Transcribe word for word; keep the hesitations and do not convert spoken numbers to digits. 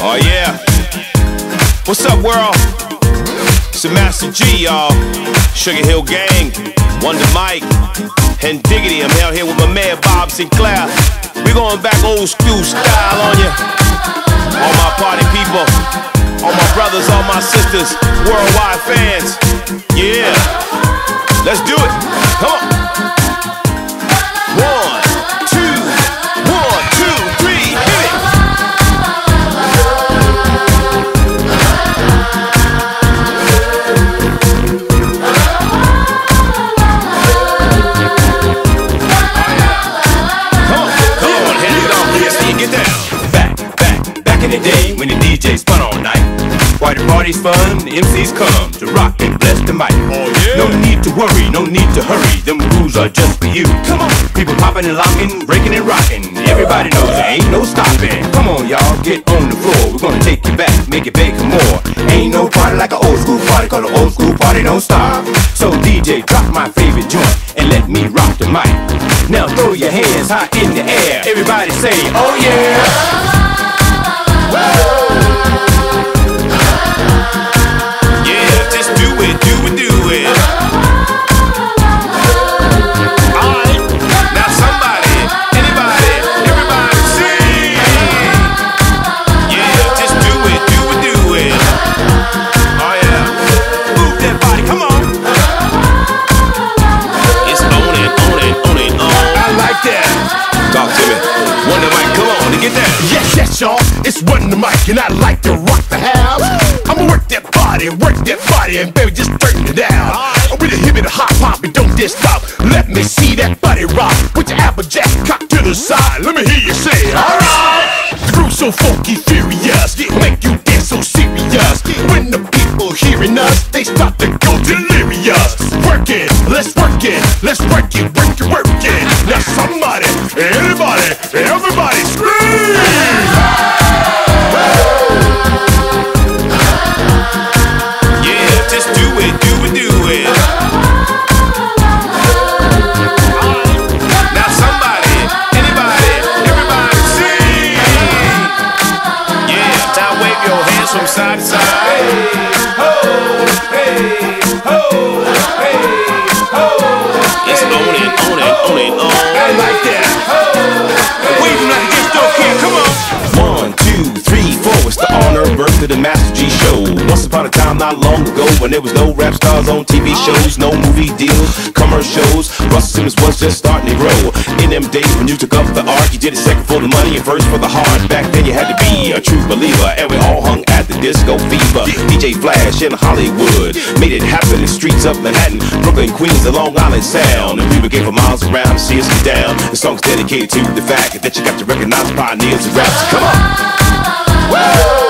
Oh yeah. What's up, world? It's the Master G, y'all. Sugar Hill Gang, Wonder Mike, and Diggity. I'm out here with my man Bob Sinclair. We going back old school style on you. All my party people, all my brothers, all my sisters, worldwide fans. Yeah. Let's do it. Come on. One, two, one, two, three, hit it. In the day when the D J spun all night, why the party's fun, the M Cs come to rock and bless the mic. Oh, yeah. No need to worry, no need to hurry, them rules are just for you. Come on, people popping and locking, breaking and rocking. Everybody knows there ain't no stopping. Come on, y'all, get on the floor. We're gonna take you back, make it big for more. Ain't no party like an old school party, cause an old school party don't stop. So D J, drop my favorite joint and let me rock the mic. Now throw your hands high in the air. Everybody say, oh yeah. Yeah, just do it, do it, do it. Alright, now somebody, anybody, everybody sing. Yeah, just do it, do it, do it. Oh yeah, move that body, come on. It's on it, on it, on it, on. I like that. Talk to me. Wonder Mike, come on to get that. Yes, yes, y'all. It's Wonder Mike, and I like to rock the house. I'ma work that body, work that body, and baby, just turn it down. With a hip and a hop hop, and don't just stop. Let me see that body rock. With your applejack cock to the side. Let me hear you say, alright. The groove so funky, furious, make you dance so serious. When the people hearing us, they start to go delirious. Work it, let's work it, let's work it, work it, work it. Now somebody, anybody, everybody scream! Yeah, just do it, do it, do it. Alright, now somebody, anybody, everybody sing. Yeah, now wave your hands from side to side. Hey, ho, hey, ho, hey, ho. It's on it, on it, on it, on. I like that. Wave them like you just don't care, come on. One, two, three, four. It's the honor birth of the Master G show. Once upon a time, not long ago, when there was no rap stars on T V shows, no movie deals, commercials. Russell Simmons was just starting to grow. In them days when you took up the art, you did it second for the money and first for the heart. Back then you had to be a true believer, and we all hung at the Disco Fever. D J Flash in Hollywood made it happen in streets of Manhattan, Brooklyn, Queens, the Long Island Sound. And people came for miles around to see us get down. The song's dedicated to the fact that you got to recognize pioneers and raps. Come on! Woo!